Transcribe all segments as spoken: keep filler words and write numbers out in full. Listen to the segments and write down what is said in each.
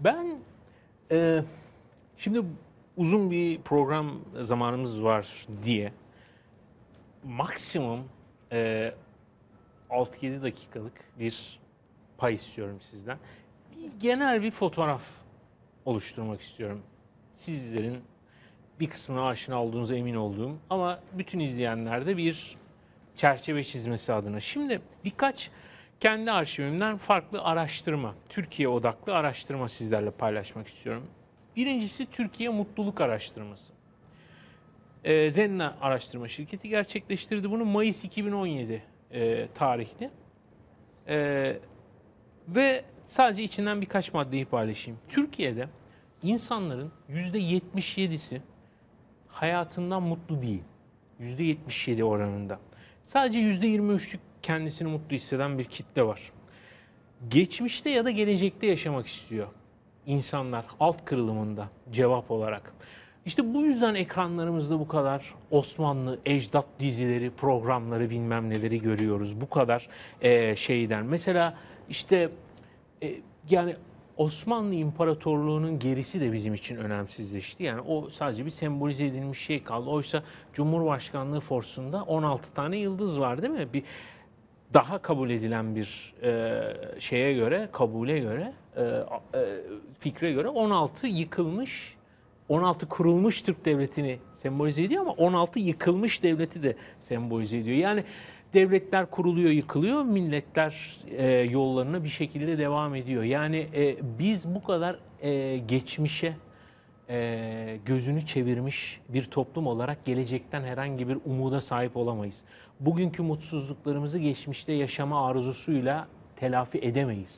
Ben e, şimdi uzun bir program zamanımız var diye maksimum e, altı yedi dakikalık bir pay istiyorum sizden. Bir, genel bir fotoğraf oluşturmak istiyorum. Sizlerin bir kısmına aşina olduğunuza emin olduğum ama bütün izleyenler de bir çerçeve çizmesi adına. Şimdi birkaç kendi arşivimden farklı araştırma, Türkiye odaklı araştırma sizlerle paylaşmak istiyorum. Birincisi Türkiye Mutluluk Araştırması. Ee, Zenna Araştırma Şirketi gerçekleştirdi bunu Mayıs iki bin on yedi e, tarihli. E, ve sadece içinden birkaç maddeyi paylaşayım. Türkiye'de insanların yüzde yetmiş yedisi hayatından mutlu değil. yüzde yetmiş yedi oranında. Sadece yüzde yirmi üçlük kendisini mutlu hisseden bir kitle var. Geçmişte ya da gelecekte yaşamak istiyor insanlar alt kırılımında cevap olarak. İşte bu yüzden ekranlarımızda bu kadar Osmanlı, ecdat dizileri, programları bilmem neleri görüyoruz. Bu kadar e, şeyden. Mesela işte e, yani Osmanlı İmparatorluğu'nun gerisi de bizim için önemsizleşti. Yani o sadece bir sembolize edilmiş şey kaldı. Oysa Cumhurbaşkanlığı forsunda on altı tane yıldız var değil mi? Bir daha kabul edilen bir e, şeye göre, kabule göre, e, e, fikre göre on altı yıkılmış, on altı kurulmuş Türk devletini sembolize ediyor ama on altı yıkılmış devleti de sembolize ediyor. Yani devletler kuruluyor, yıkılıyor, milletler e, yollarına bir şekilde devam ediyor. Yani e, biz bu kadar e, geçmişe e, gözünü çevirmiş bir toplum olarak gelecekten herhangi bir umuda sahip olamayız. Bugünkü mutsuzluklarımızı geçmişte yaşama arzusuyla telafi edemeyiz.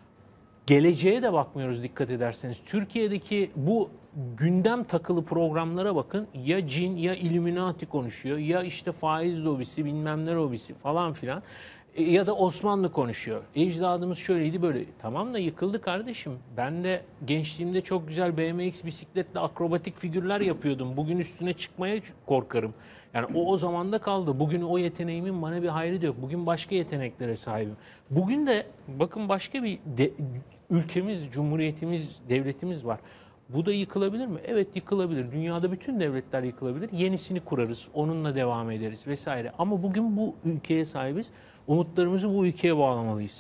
Geleceğe de bakmıyoruz dikkat ederseniz. Türkiye'deki bu gündem takılı programlara bakın. Ya cin ya Illuminati konuşuyor. Ya işte faiz lobisi bilmem ne lobisi falan filan. E, ya da Osmanlı konuşuyor. Ecdadımız şöyleydi böyle. Tamam da yıkıldı kardeşim. Ben de gençliğimde çok güzel B M X bisikletle akrobatik figürler yapıyordum. Bugün üstüne çıkmaya korkarım. Yani o o zamanda kaldı. Bugün o yeteneğimin bana bir hayrı da yok. Bugün başka yeteneklere sahibim. Bugün de bakın başka bir de, ülkemiz, cumhuriyetimiz, devletimiz var. Bu da yıkılabilir mi? Evet yıkılabilir. Dünyada bütün devletler yıkılabilir. Yenisini kurarız, onunla devam ederiz vesaire. Ama bugün bu ülkeye sahibiz. Umutlarımızı bu ülkeye bağlamalıyız.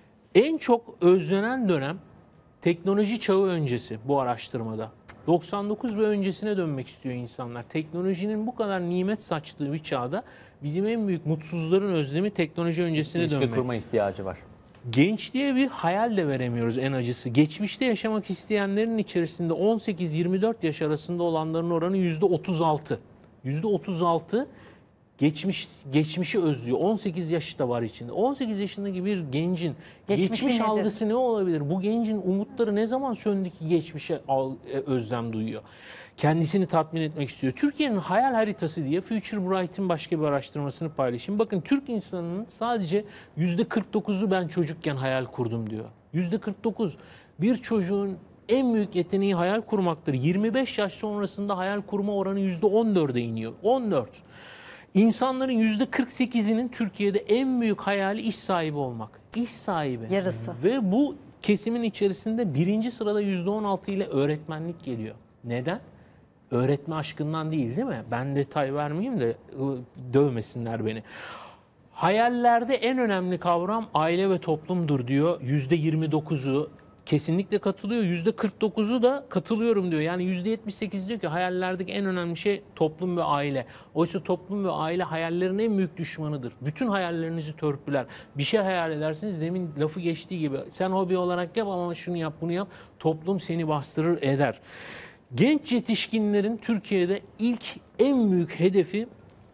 En çok özlenen dönem teknoloji çağı öncesi bu araştırmada. doksan dokuz ve öncesine dönmek istiyor insanlar. Teknolojinin bu kadar nimet saçtığı bir çağda bizim en büyük mutsuzların özlemi teknoloji öncesine İlişki dönmek. kurma ihtiyacı var. Gençliğe bir hayal de veremiyoruz en acısı. Geçmişte yaşamak isteyenlerin içerisinde on sekiz yirmi dört yaş arasında olanların oranı yüzde otuz altı. yüzde otuz altı geçmiş geçmişi özlüyor. on sekiz yaşı da var içinde. on sekiz yaşındaki bir gencin Geçmişi geçmiş nedir? algısı ne olabilir? Bu gencin umutları ne zaman söndü ki geçmişe özlem duyuyor? Kendisini tatmin etmek istiyor. Türkiye'nin hayal haritası diye Future Bright'in başka bir araştırmasını paylaşayım. Bakın Türk insanının sadece yüzde kırk dokuzu ben çocukken hayal kurdum diyor. yüzde kırk dokuz. Bir çocuğun en büyük yeteneği hayal kurmaktır. yirmi beş yaş sonrasında hayal kurma oranı yüzde on dörde iniyor. on dört. İnsanların yüzde kırk sekizinin Türkiye'de en büyük hayali iş sahibi olmak. İş sahibi. Yarısı. Ve bu kesimin içerisinde birinci sırada yüzde on altı ile öğretmenlik geliyor. Neden? Öğretme aşkından değil değil mi? Ben detay vermeyeyim de dövmesinler beni. Hayallerde en önemli kavram aile ve toplumdur diyor. yüzde yirmi dokuzu kesinlikle katılıyor. yüzde kırk dokuzu da katılıyorum diyor. Yani yüzde yetmiş sekiz diyor ki hayallerdeki en önemli şey toplum ve aile. Oysa toplum ve aile hayallerin en büyük düşmanıdır. Bütün hayallerinizi törpüler. Bir şey hayal edersiniz demin lafı geçtiği gibi. Sen hobi olarak yap ama şunu yap bunu yap. Toplum seni bastırır eder. Genç yetişkinlerin Türkiye'de ilk en büyük hedefi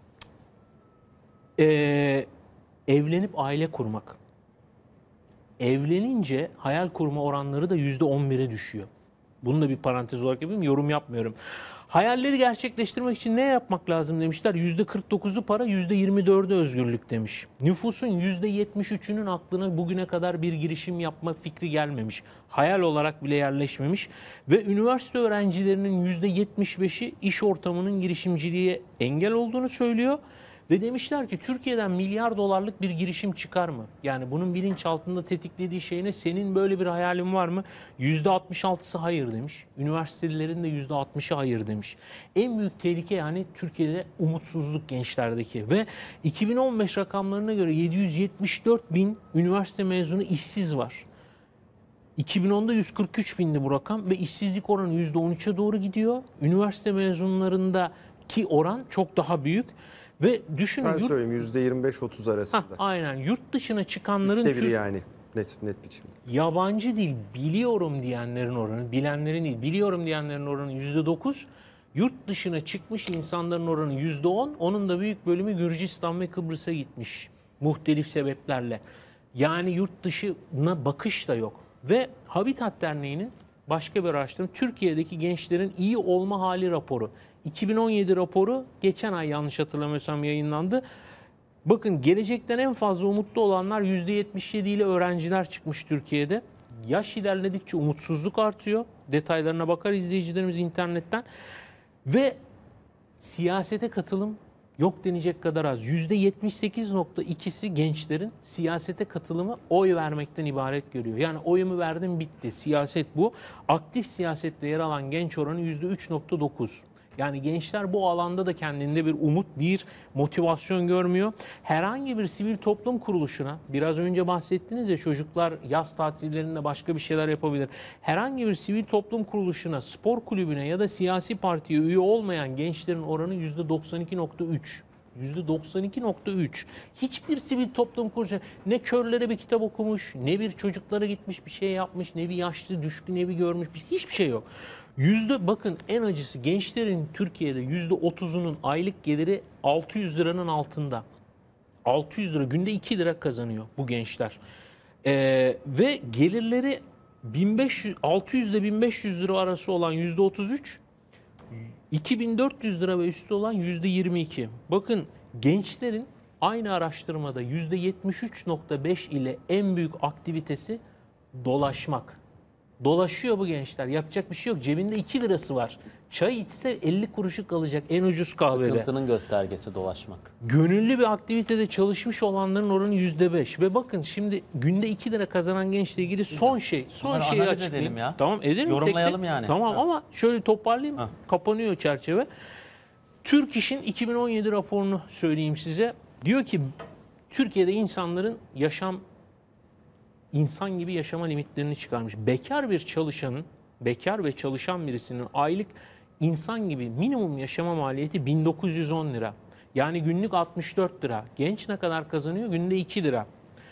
e, evlenip aile kurmak. Evlenince hayal kurma oranları da yüzde on bire düşüyor. Bunu da bir parantez olarak yapayım, yorum yapmıyorum. Hayalleri gerçekleştirmek için ne yapmak lazım demişler. yüzde kırk dokuzu para, yüzde yirmi dördü özgürlük demiş. Nüfusun yüzde yetmiş üçünün aklına bugüne kadar bir girişim yapma fikri gelmemiş. Hayal olarak bile yerleşmemiş. Ve üniversite öğrencilerinin yüzde yetmiş beşi iş ortamının girişimciliğe engel olduğunu söylüyor. Ve demişler ki Türkiye'den milyar dolarlık bir girişim çıkar mı? Yani bunun bilinçaltında tetiklediği şey ne? Senin böyle bir hayalin var mı? yüzde altmış altısı hayır demiş. Üniversitelerin de yüzde altmışı hayır demiş. En büyük tehlike yani Türkiye'de umutsuzluk gençlerdeki. Ve iki bin on beş rakamlarına göre yedi yüz yetmiş dört bin üniversite mezunu işsiz var. iki bin onda yüz kırk üç bindi bu rakam ve işsizlik oranı yüzde on üçe doğru gidiyor. Üniversite mezunlarındaki oran çok daha büyük. Ve düşünün Ben yurt, söyleyeyim yüzde yirmi beş otuz arasında. Hah, aynen yurt dışına çıkanların Üçte biri Türk- yani net net biçimde. yabancı dil biliyorum diyenlerin oranı, bilenlerin değil, biliyorum diyenlerin oranı yüzde dokuz. Yurt dışına çıkmış insanların oranı yüzde on. Onun da büyük bölümü Gürcistan ve Kıbrıs'a gitmiş. Muhtelif sebeplerle. Yani yurt dışına bakış da yok. Ve Habitat Derneği'nin başka bir araştırma, Türkiye'deki gençlerin iyi olma hali raporu. iki bin on yedi raporu geçen ay yanlış hatırlamıyorsam yayınlandı. Bakın gelecekten en fazla umutlu olanlar yüzde yetmiş yedi ile öğrenciler çıkmış Türkiye'de. Yaş ilerledikçe umutsuzluk artıyor. Detaylarına bakar izleyicilerimiz internetten. Ve siyasete katılım yok denecek kadar az. yüzde yetmiş sekiz nokta ikisi gençlerin siyasete katılımı oy vermekten ibaret görüyor. Yani oyumu verdim bitti. Siyaset bu. Aktif siyasette yer alan genç oranı yüzde üç nokta dokuz. Yani gençler bu alanda da kendinde bir umut, bir motivasyon görmüyor. Herhangi bir sivil toplum kuruluşuna, biraz önce bahsettiniz ya çocuklar yaz tatillerinde başka bir şeyler yapabilir. Herhangi bir sivil toplum kuruluşuna, spor kulübüne ya da siyasi partiye üye olmayan gençlerin oranı yüzde doksan iki nokta üç. yüzde doksan iki nokta üç. Hiçbir sivil toplum kuruluşu ne körlere bir kitap okumuş, ne bir çocuklara gitmiş bir şey yapmış, ne bir yaşlı düşkün evi görmüş, hiçbir şey yok. Yüzde bakın en acısı gençlerin Türkiye'de yüzde otuzunun aylık geliri altı yüz liranın altında. altı yüz lira günde iki lira kazanıyor bu gençler. Ee, ve gelirleri bin beş yüz, altı yüz ile bin beş yüz lira arası olan yüzde otuz üç, iki bin dört yüz lira ve üstü olan yüzde yirmi iki. Bakın gençlerin aynı araştırmada yüzde yetmiş üç nokta beş ile en büyük aktivitesi dolaşmak. Dolaşıyor bu gençler. Yapacak bir şey yok. Cebinde iki lirası var. Çay içse elli kuruşu kalacak en ucuz kahvede. Sıkıntının göstergesi dolaşmak. Gönüllü bir aktivitede çalışmış olanların oranı yüzde beş. Ve bakın şimdi günde iki lira kazanan gençle ilgili son şey. Son Bunları şeyi analiz açıklayayım. edelim ya. Tamam edelim. Yorumlayalım tek tek. yani. Tamam Ha. ama şöyle toparlayayım. Ha. Kapanıyor çerçeve. Türk İş'in iki bin on yedi raporunu söyleyeyim size. Diyor ki Türkiye'de insanların yaşam insan gibi yaşama limitlerini çıkarmış. Bekar bir çalışanın, bekar ve çalışan birisinin aylık insan gibi minimum yaşama maliyeti bin dokuz yüz on lira. Yani günlük altmış dört lira. Genç ne kadar kazanıyor? Günde iki lira.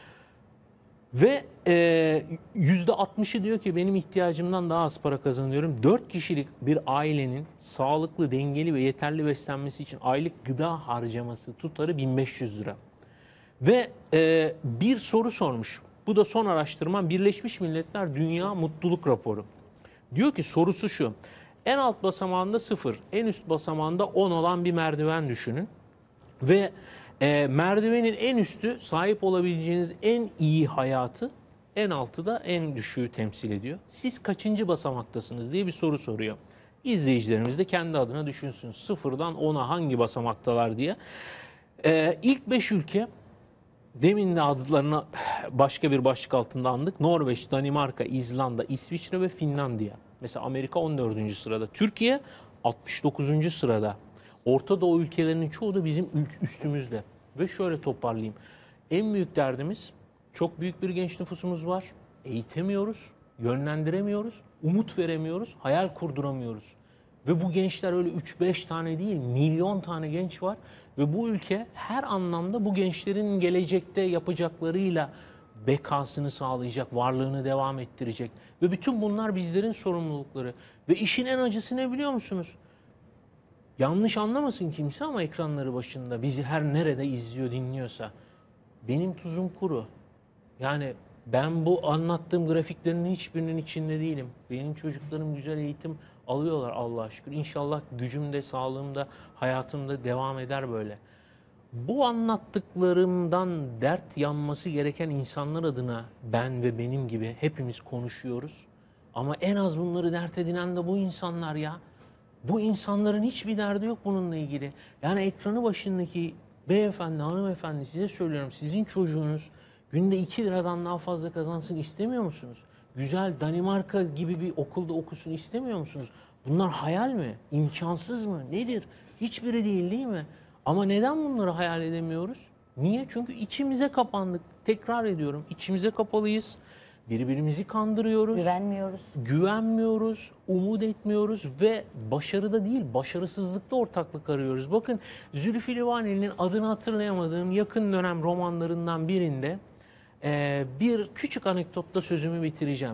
Ve e, yüzde altmışı diyor ki benim ihtiyacımdan daha az para kazanıyorum. dört kişilik bir ailenin sağlıklı, dengeli ve yeterli beslenmesi için aylık gıda harcaması tutarı bin beş yüz lira. Ve e, bir soru sormuş. Bu da son araştırma Birleşmiş Milletler Dünya Mutluluk Raporu. Diyor ki sorusu şu. En alt basamağında sıfır, en üst basamağında on olan bir merdiven düşünün. Ve e, merdivenin en üstü sahip olabileceğiniz en iyi hayatı, en altı da en düşüğü temsil ediyor. Siz kaçıncı basamaktasınız diye bir soru soruyor. İzleyicilerimiz de kendi adına düşünsün. Sıfırdan ona hangi basamaktalar diye. E, ilk beş ülke, demin de adlarını başka bir başlık altında andık. Norveç, Danimarka, İzlanda, İsviçre ve Finlandiya. Mesela Amerika on dördüncü sırada. Türkiye altmış dokuzuncu sırada. Orta Doğu ülkelerinin çoğu da bizim üstümüzde. Ve şöyle toparlayayım. En büyük derdimiz çok büyük bir genç nüfusumuz var. Eğitemiyoruz, yönlendiremiyoruz, umut veremiyoruz, hayal kurduramıyoruz. Ve bu gençler öyle üç beş tane değil, milyon tane genç var. Ve bu ülke her anlamda bu gençlerin gelecekte yapacaklarıyla bekasını sağlayacak, varlığını devam ettirecek. Ve bütün bunlar bizlerin sorumlulukları. Ve işin en acısı ne biliyor musunuz? Yanlış anlamasın kimse ama ekranları başında bizi her nerede izliyor, dinliyorsa. Benim tuzum kuru. Yani ben bu anlattığım grafiklerin hiçbirinin içinde değilim. Benim çocuklarım güzel eğitim alıyorlar Allah'a şükür. İnşallah gücümde, sağlığımda, hayatımda devam eder böyle. Bu anlattıklarımdan dert yanması gereken insanlar adına ben ve benim gibi hepimiz konuşuyoruz. Ama en az bunları dert edinen de bu insanlar ya. Bu insanların hiçbir derdi yok bununla ilgili. Yani ekranı başındaki Beyefendi, hanımefendi size söylüyorum, sizin çocuğunuz günde iki liradan daha fazla kazansın istemiyor musunuz? Güzel Danimarka gibi bir okulda okusun istemiyor musunuz? Bunlar hayal mi? İmkansız mı? Nedir? Hiçbiri değil, değil mi? Ama neden bunları hayal edemiyoruz? Niye? Çünkü içimize kapandık. Tekrar ediyorum, içimize kapalıyız. Birbirimizi kandırıyoruz. Güvenmiyoruz. Güvenmiyoruz, umut etmiyoruz ve başarıda değil, başarısızlıkta ortaklık arıyoruz. Bakın Zülfü Livaneli'nin adını hatırlayamadığım yakın dönem romanlarından birinde e, bir küçük anekdotla sözümü bitireceğim.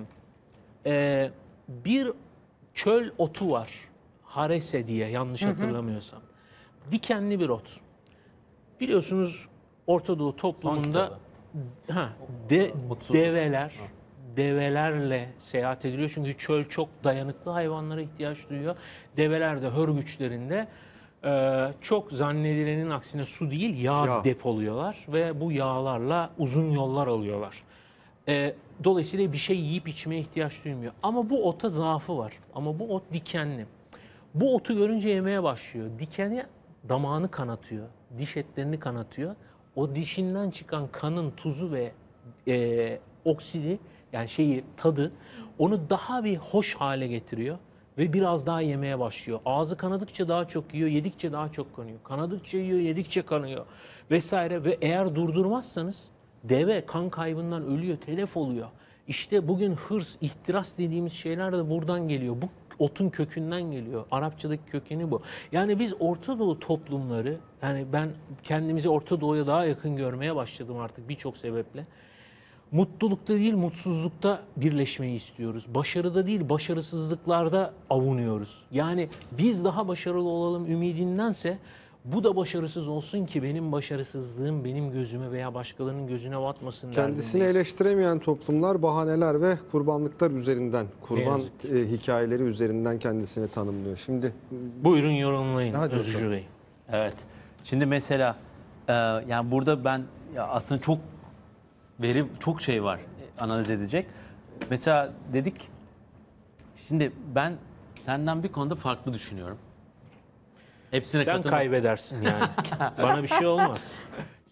E, bir çöl otu var, harese diye yanlış hatırlamıyorsam. Dikenli bir ot. Biliyorsunuz Orta Doğu toplumunda ha, de, develer, develerle seyahat ediliyor. Çünkü çöl çok dayanıklı hayvanlara ihtiyaç duyuyor. Develer de hör güçlerinde e, çok zannedilenin aksine su değil yağ, Yağ. depoluyorlar. Ve bu yağlarla uzun yollar alıyorlar. E, dolayısıyla bir şey yiyip içmeye ihtiyaç duymuyor. Ama bu ota zaafı var. Ama bu ot dikenli. Bu otu görünce yemeye başlıyor. Dikeni damağını kanatıyor. Diş etlerini kanatıyor. O dişinden çıkan kanın tuzu ve e, oksidi yani şeyi tadı onu daha bir hoş hale getiriyor ve biraz daha yemeye başlıyor. Ağzı kanadıkça daha çok yiyor, yedikçe daha çok kanıyor. Kanadıkça yiyor, yedikçe kanıyor vesaire ve eğer durdurmazsanız deve kan kaybından ölüyor, telef oluyor. İşte bugün hırs, ihtiras dediğimiz şeyler de buradan geliyor. Bu otun kökünden geliyor. Arapçadaki kökeni bu. Yani biz Orta Doğu toplumları, yani ben kendimizi Orta Doğu'ya daha yakın görmeye başladım artık birçok sebeple. Mutlulukta değil, mutsuzlukta birleşmeyi istiyoruz. Başarıda değil, başarısızlıklarda avunuyoruz. Yani biz daha başarılı olalım ümidindense bu da başarısız olsun ki benim başarısızlığım benim gözüme veya başkalarının gözüne batmasın Kendisini derdindeyiz. eleştiremeyen toplumlar bahaneler ve kurbanlıklar üzerinden, kurban yazık e, hikayeleri üzerinden kendisini tanımlıyor. Şimdi Buyurun yorumlayın Hadi Özgür bakalım. Bey. Evet. Şimdi mesela e, yani burada ben ya aslında çok veri çok şey var e, analiz edecek. Mesela dedik şimdi ben senden bir konuda farklı düşünüyorum. Hepsine Sen katılma- kaybedersin yani. Bana bir şey olmaz.